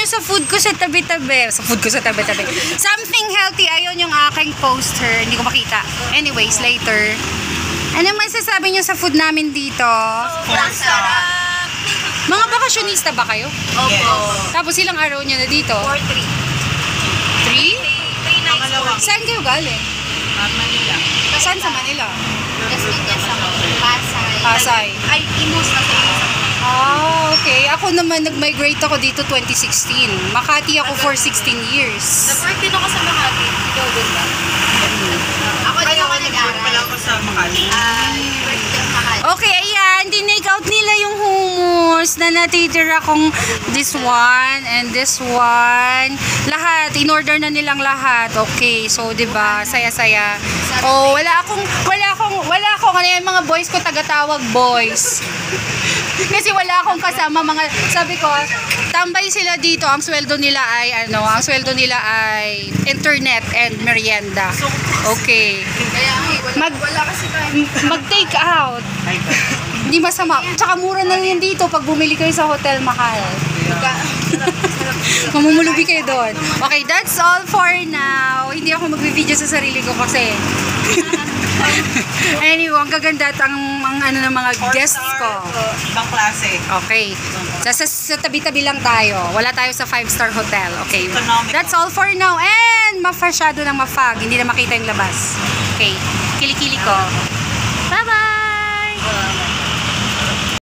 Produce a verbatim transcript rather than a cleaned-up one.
nyo sa food ko sa tabi-tabi. Sa food ko sa tabi-tabi. Something healthy. Ayun yung aking poster. Hindi ko makita. Anyways, later. Ano masasabi nyo sa food namin dito? Sobrang sarap. Mga bakasyonista ba kayo? Opo. Tapos ilang araw nyo na dito? four three. Three? three nights. Saan kayo galing? Manila. Saan sa Manila? Las Piñas ako. Pasay. Pasay. Ay, Imus na sa Imus. Ah, okay. Ako naman, nag-migrate ako dito twenty sixteen. Makati ako for sixteen years. Nag-work din ako sa Makati. Ikaw din ba? Ako din ako nag-aral. Wala ako sa Makati. Ay, work din sa Makati. Okay, ayan. Dinake out nila yung hummus na natitira kong this one and this one. Lahat. In-order na nilang lahat. Okay. So, diba? Saya-saya. Oh, wala akong, wala akong, wala akong, ano yan, mga boys ko tagatawag boys. Kasi wala akong kasama mga, sabi ko, tambay sila dito. Ang sweldo nila ay, ano, ang sweldo nila ay internet and merienda. Okay. Kaya nga, eh, wala, Mag, wala kasi tayo. mag-take out. Hindi masama. Tsaka mura na rin dito pag bumili kayo sa hotel mahal. Mamumulubi kayo doon. Okay, that's all for now. Hindi ako mag-video sa sarili ko kasi. Anyway, ang gaganda at ang, ang ano ng mga guests ko. Ibang klase. Okay. Sa, sa, sa tabi-tabi lang tayo. Wala tayo sa five-star hotel. Okay. Economical. That's all for now. And mafasyado ng mafag. Hindi na makita yung labas. Okay. Kilikili ko. Bye-bye!